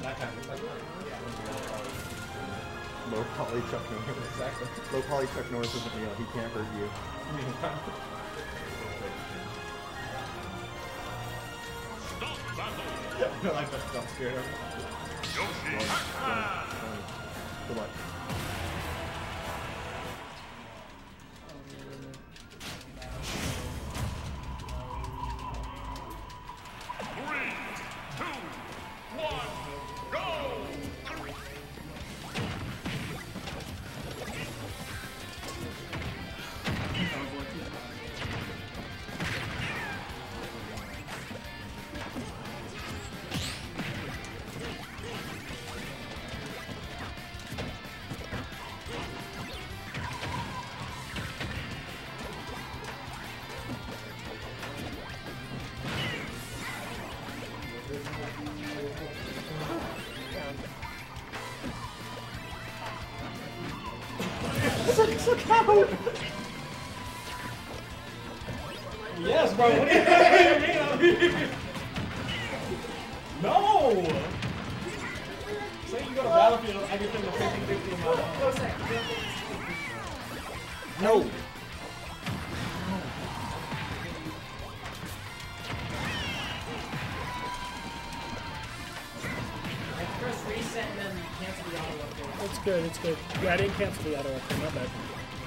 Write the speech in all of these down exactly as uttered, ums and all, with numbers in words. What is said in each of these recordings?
That kind of like, low poly Chuck Norris. Exactly. Low poly Chuck Norris isn't real. He can't hurt you. I like that jump scare. Good luck. Look out! Yes, bro. What do you mean? No! Say you go to Battlefield, everything to fifty fifty in my life. No! First reset and then cancel the auto update. It's good, it's good. Yeah, I didn't cancel the auto update, not bad.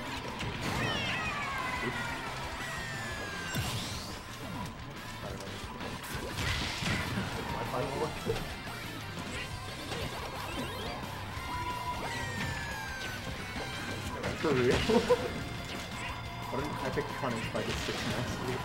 For real? What an epic punish by the six master.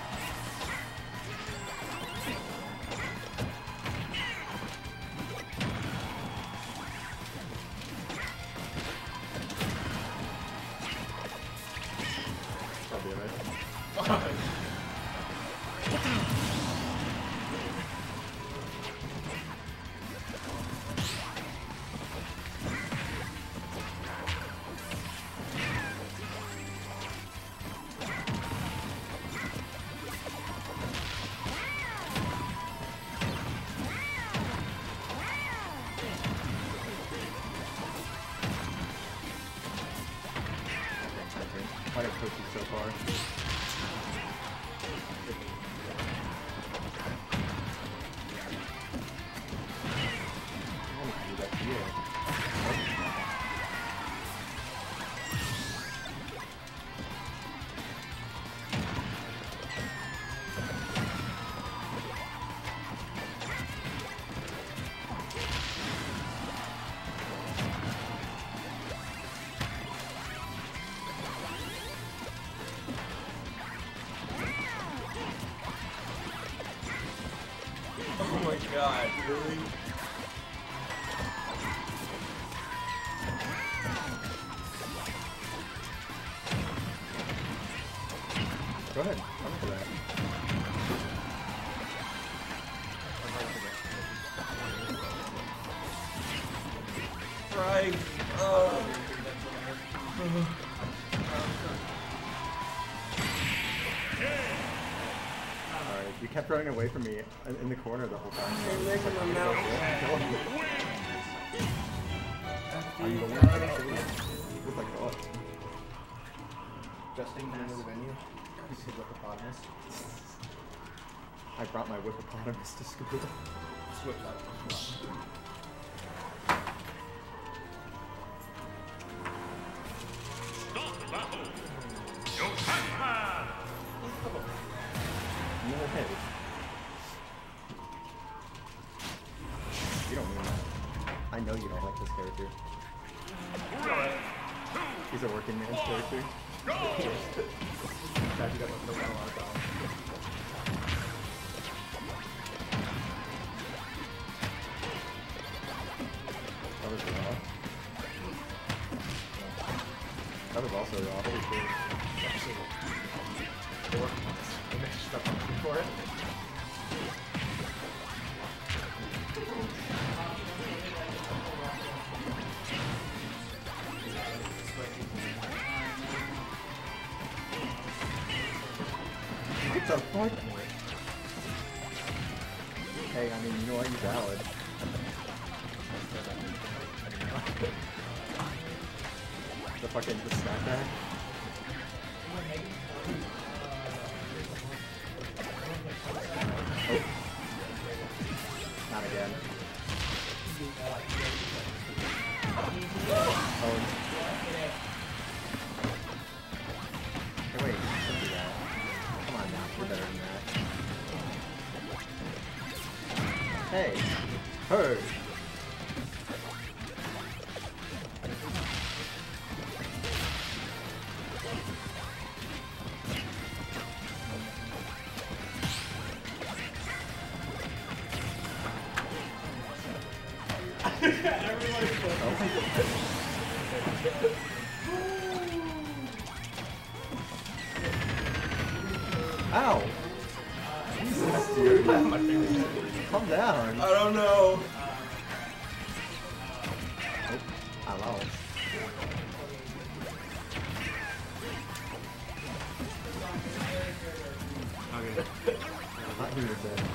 Might have pushed you so far. I want to do that to you. Oh my god, really? Go ahead, run for that. Right. Oh. Alright, you kept running away from me in, in the corner the whole time. You're making them now. I'm the one. Look like what? Justin, come into the venue. You see what the problem is? I brought my whippopotamus to school. Switch that. No head. You don't mean that. I know you don't like this character. He's a working man's character. God, you got a lot of time. That was raw. That was also raw. Holy shit. They're working on this. They mixed stuff up for it. What the fuck? Hey, I mean, you know what? You're valid. fucking the snapback. Oh. Not again. Oh. Hey, wait, don't do that. Come on now, we're better than that. Hey! Hey! Ow! Jesus, dude. Calm down. I don't know. Oh, I lost. Okay. I thought he was dead.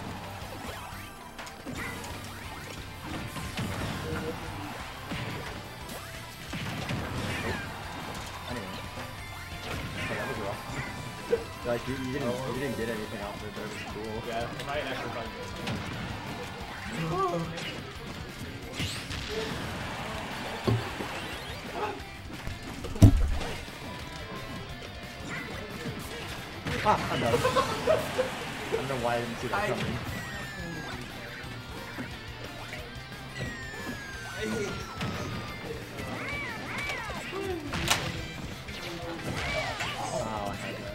Like you, you didn't, you didn't get anything off of it, but it was cool. Yeah, it might actually find good. Ah, I'm done. I don't know why I didn't see that coming. I hate Oh, I had that.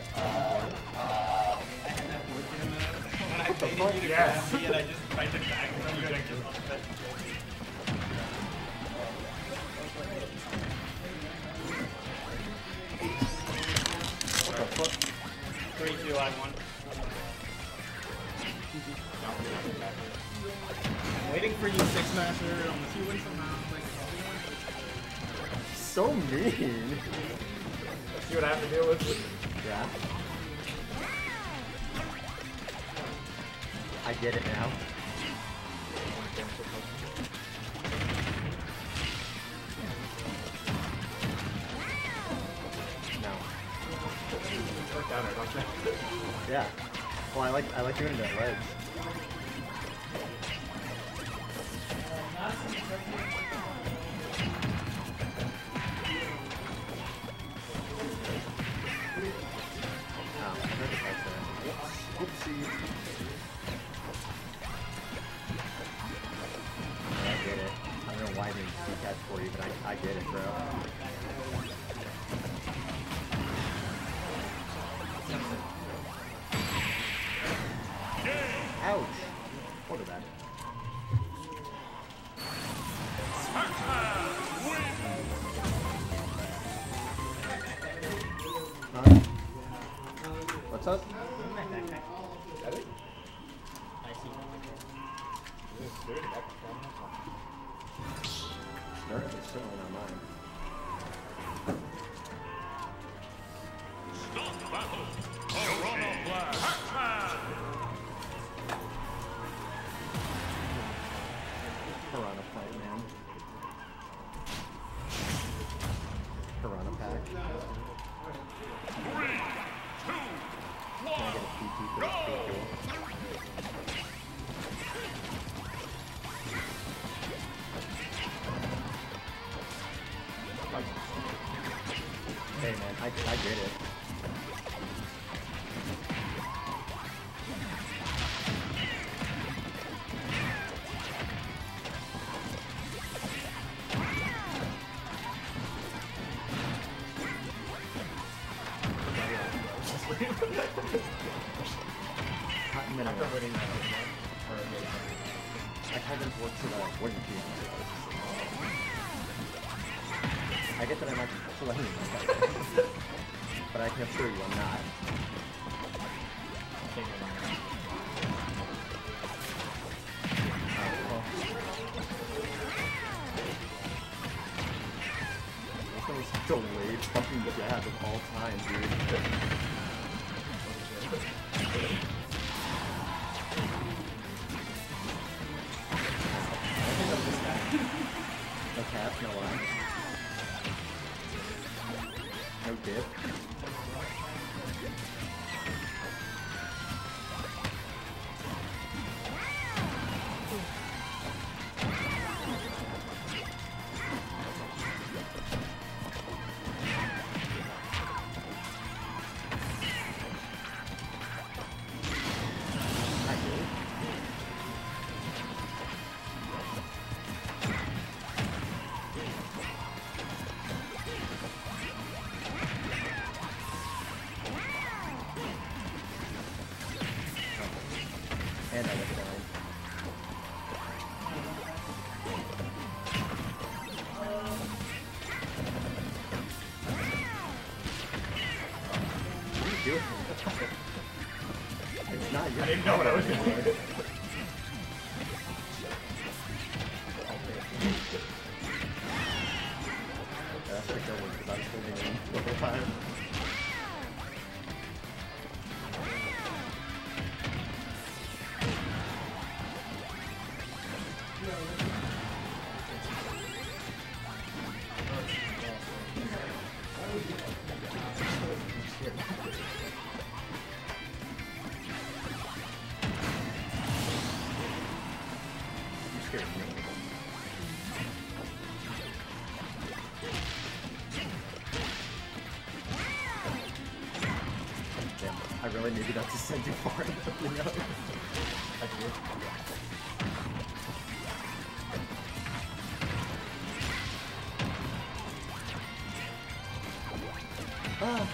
What the fuck? Yes. And I just fight it back and I'm gonna just upset. What the fuck? Three, two, I one. I'm waiting for you, six master. Unless you win somehow. Like, So mean. see what I have to deal with. Yeah. I get it now. No. Work down there, don't you? Yeah. Well, I like I like doing that ledge. Oh, I heard the price there. Oopsie. Yeah, I get it. I don't know why I didn't see that for you, but I I get it, bro. Ouch! What is that? Huh? What's up? Got it? I see. Dirt is certainly not mine. Stop battle! Corona Blast! Hackman! Piranha fight, man. Piranha pack. Three, two, Can I get a P T for this P T? Hey man, I, I get it. Hot minute. After winning that, I kind of work to the wooden team. I get that I'm actually playing, but I can assure you I'm not. Oh, well. That's the most delayed fucking jab of all time, dude. No cap, no line. No dip. And I look at mine. What are you doing? It's not your I didn't know what I was doing. That's the good one because I was holding in the whole time. I really needed that to send you far enough, you know? I do. Ah.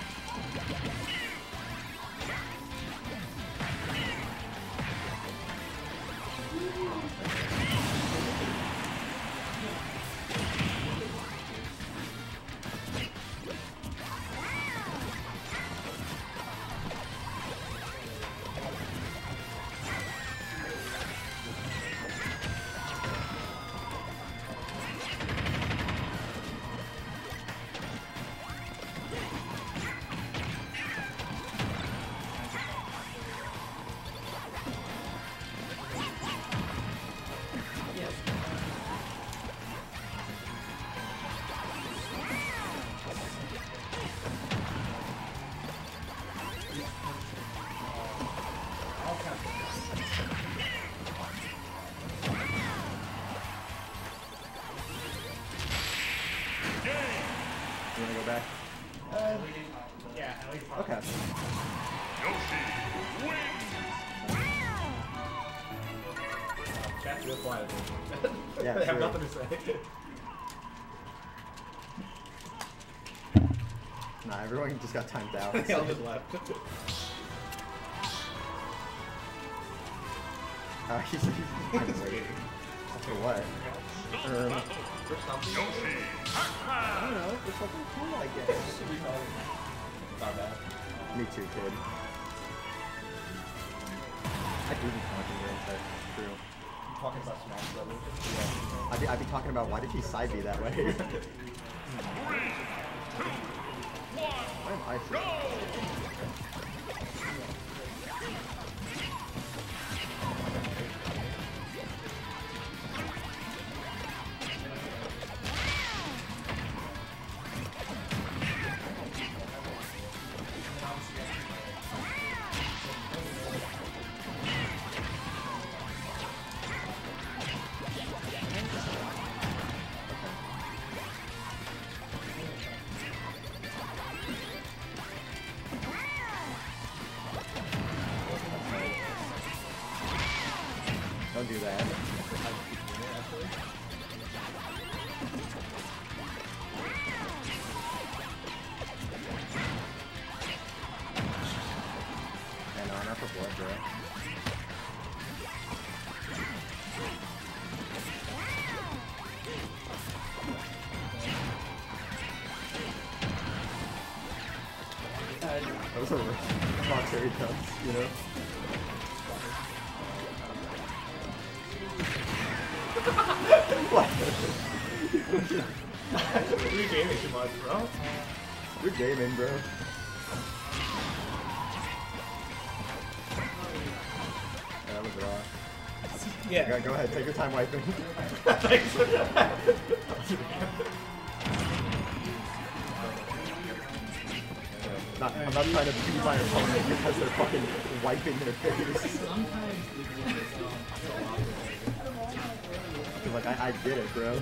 You wanna go back? Uh, yeah, at least. Okay. Yoshi wins. Chat's real quiet. Yeah, They have true. nothing to say. Nah, everyone just got timed out. They all just left. Uh, he's, he's I'm waiting. For what? Um, For something. Yoshi I don't know, for something cool, I guess. Not bad. Me too, kid. I do be talking games, that's true. Talking about Smash Brothers. I'd be, I'd be talking about why did he side me that way? three, two, Why am I so... go! Don't do that. Yeah, no, not for blood, bro. That was a monetary tough, you know? What? You're gaming too much, bro. You're gaming, bro. Yeah, that was raw. Yeah. Go, go ahead, take your time wiping. Thanks for that. Not, I'm not trying to beat my opponent because they're fucking wiping their face. Like, I, I get it, bro.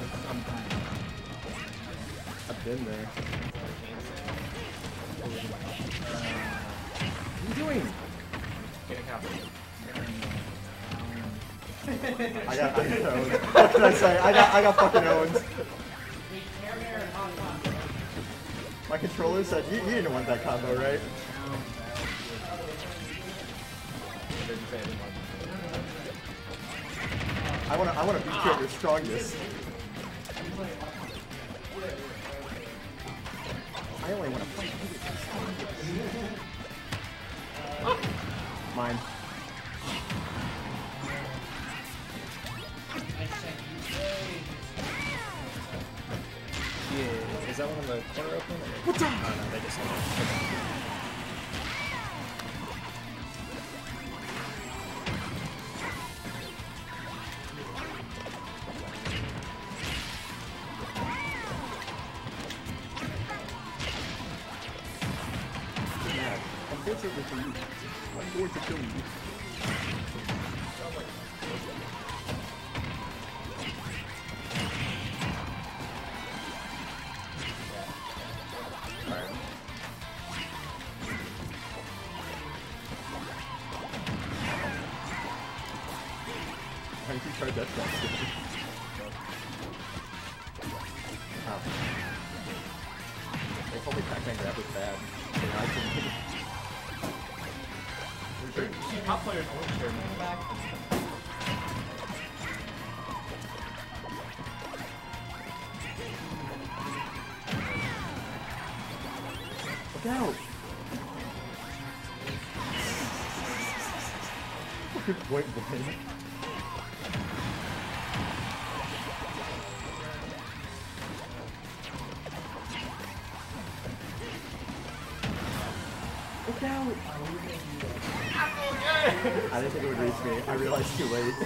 I've been there. What are you doing? Getting half. I got, I got owned. What can I say? I got, I got fucking owned. My controller said, you, you didn't want that combo, right? I wanna, I wanna beat you at your strongest. I only wanna fight you at your strongest. Mine. Yeah, is that one of the corner open? What's up? Oh no, they just have it. Unfortunately for you, I'm going to kill you. Why did you try that shot? Oh. They told me Pac-Man grab was bad. So now I can... Top players always turn back. Look out! Good point, boy. Look out! I didn't think it would reach me. I realized too late.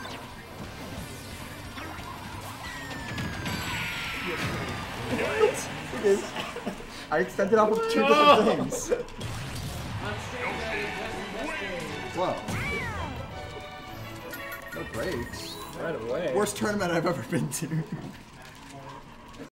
What? It is. I extended off of two No! different things. Whoa. No breaks. Right away. Worst tournament I've ever been to.